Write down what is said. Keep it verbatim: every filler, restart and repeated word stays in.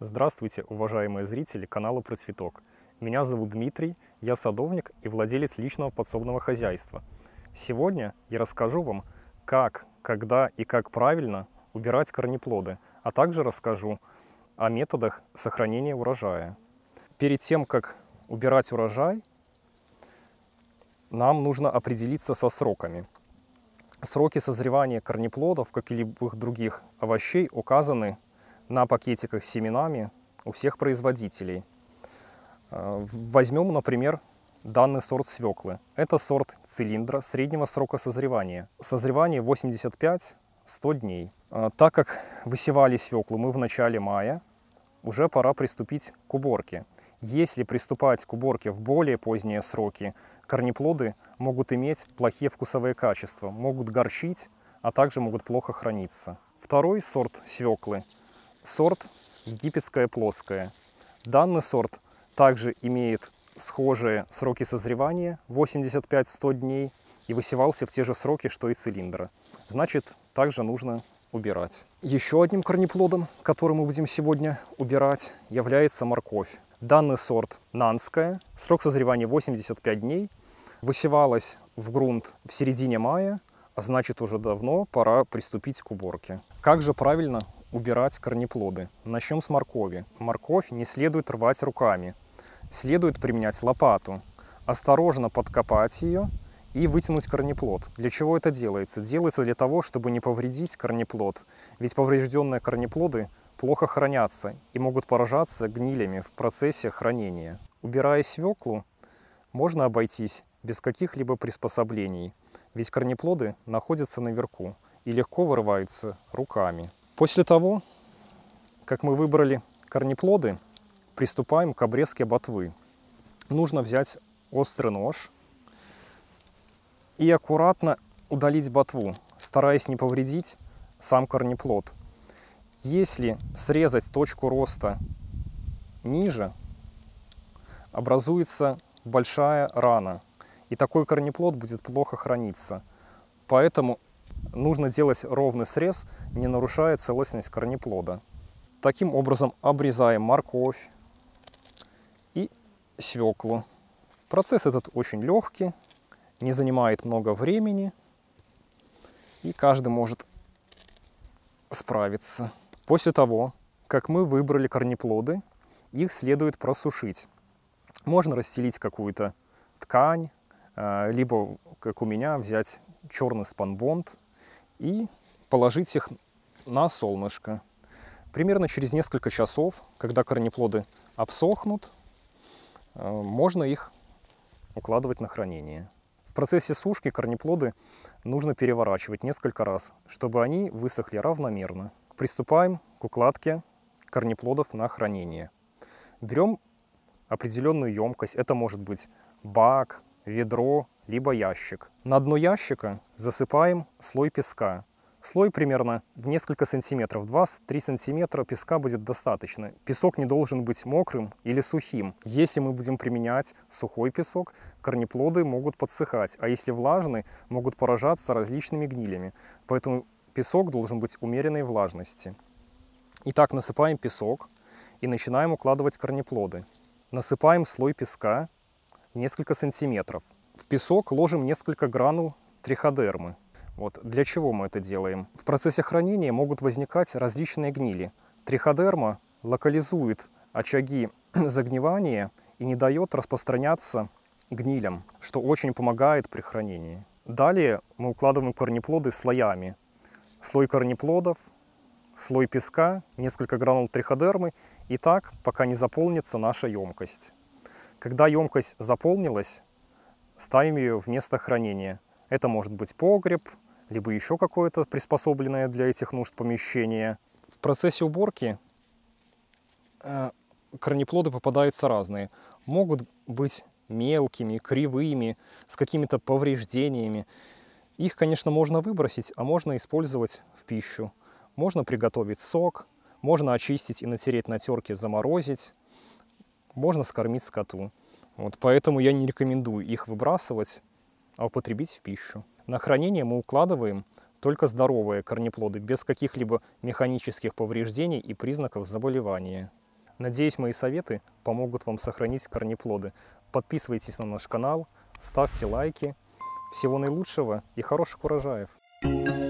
Здравствуйте, уважаемые зрители канала Процветок. Меня зовут Дмитрий, я садовник и владелец личного подсобного хозяйства. Сегодня я расскажу вам, как, когда и как правильно убирать корнеплоды, а также расскажу о методах сохранения урожая. Перед тем, как убирать урожай, нам нужно определиться со сроками. Сроки созревания корнеплодов, как и любых других овощей, указаны на пакетиках с семенами у всех производителей. Возьмем, например, данный сорт свеклы. Это сорт цилиндра среднего срока созревания. Созревание восемьдесят пять — сто дней. Так как высевали свеклу мы в начале мая, уже пора приступить к уборке. Если приступать к уборке в более поздние сроки, корнеплоды могут иметь плохие вкусовые качества, могут горчить, а также могут плохо храниться. Второй сорт свеклы – сорт египетская плоская. Данный сорт также имеет схожие сроки созревания восемьдесят пять — сто дней и высевался в те же сроки, что и цилиндра. Значит, также нужно убирать. Еще одним корнеплодом, который мы будем сегодня убирать, является морковь. Данный сорт нанская, срок созревания восемьдесят пять дней, высевалась в грунт в середине мая, а значит уже давно пора приступить к уборке. Как же правильно убирать корнеплоды? Начнем с моркови. Морковь не следует рвать руками, следует применять лопату, осторожно подкопать ее и вытянуть корнеплод. Для чего это делается? Делается для того, чтобы не повредить корнеплод, ведь поврежденные корнеплоды плохо хранятся и могут поражаться гнилями в процессе хранения. Убирая свеклу, можно обойтись без каких-либо приспособлений, ведь корнеплоды находятся наверху и легко вырываются руками. После того, как мы выбрали корнеплоды, приступаем к обрезке ботвы. Нужно взять острый нож и аккуратно удалить ботву, стараясь не повредить сам корнеплод. Если срезать точку роста ниже, образуется большая рана, и такой корнеплод будет плохо храниться. Поэтому нужно делать ровный срез, не нарушая целостность корнеплода. Таким образом обрезаем морковь и свеклу. Процесс этот очень легкий, не занимает много времени, и каждый может справиться. После того, как мы выбрали корнеплоды, их следует просушить. Можно расстелить какую-то ткань, либо, как у меня, взять черный спанбонд и положить их на солнышко. Примерно через несколько часов, когда корнеплоды обсохнут, можно их укладывать на хранение. В процессе сушки корнеплоды нужно переворачивать несколько раз, чтобы они высохли равномерно. Приступаем к укладке корнеплодов на хранение. Берем определенную емкость, это может быть бак, ведро, либо ящик. На дно ящика засыпаем слой песка. Слой примерно в несколько сантиметров, два-три сантиметра песка будет достаточно. Песок не должен быть мокрым или сухим. Если мы будем применять сухой песок, корнеплоды могут подсыхать, а если влажный, могут поражаться различными гнилями. Поэтому песок должен быть умеренной влажности. Итак, насыпаем песок и начинаем укладывать корнеплоды. Насыпаем слой песка несколько сантиметров. В песок ложим несколько гранул триходермы. Вот. Для чего мы это делаем? В процессе хранения могут возникать различные гнили. Триходерма локализует очаги загнивания и не дает распространяться гнилям, что очень помогает при хранении. Далее мы укладываем корнеплоды слоями. Слой корнеплодов, слой песка, несколько гранул триходермы, и так, пока не заполнится наша емкость. Когда емкость заполнилась, ставим ее в место хранения. Это может быть погреб, либо еще какое-то приспособленное для этих нужд помещение. В процессе уборки э, корнеплоды попадаются разные. Могут быть мелкими, кривыми, с какими-то повреждениями. Их, конечно, можно выбросить, а можно использовать в пищу. Можно приготовить сок, можно очистить и натереть на терке, заморозить. Можно скормить скоту. Вот, поэтому я не рекомендую их выбрасывать, а употребить в пищу. На хранение мы укладываем только здоровые корнеплоды, без каких-либо механических повреждений и признаков заболевания. Надеюсь, мои советы помогут вам сохранить корнеплоды. Подписывайтесь на наш канал, ставьте лайки. Всего наилучшего и хороших урожаев!